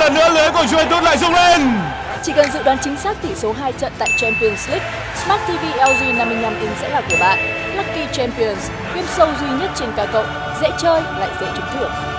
lần nữa lưới của Juventus lại rung lên. Chỉ cần dự đoán chính xác tỷ số 2 trận tại Champions League, Smart TV LG 55 inch sẽ là của bạn. Lucky Champions, game show duy nhất trên K cộng, dễ chơi lại dễ trúng thưởng.